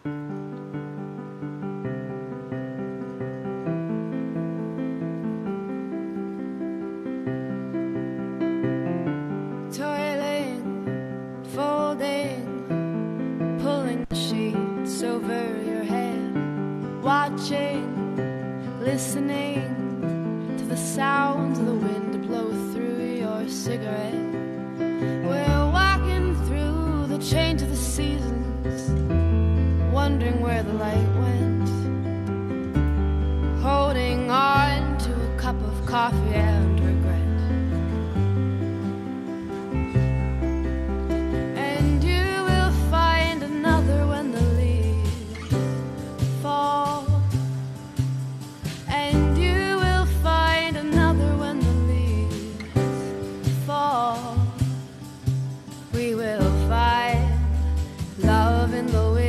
Toiling, folding, pulling the sheets over your head, watching, listening to the sounds of the wind blow through your cigarette. We're walking through the change of the seasons, wondering where the light went, holding on to a cup of coffee and regret. And you will find another when the leaves fall, and you will find another when the leaves fall. We will find love in the wind.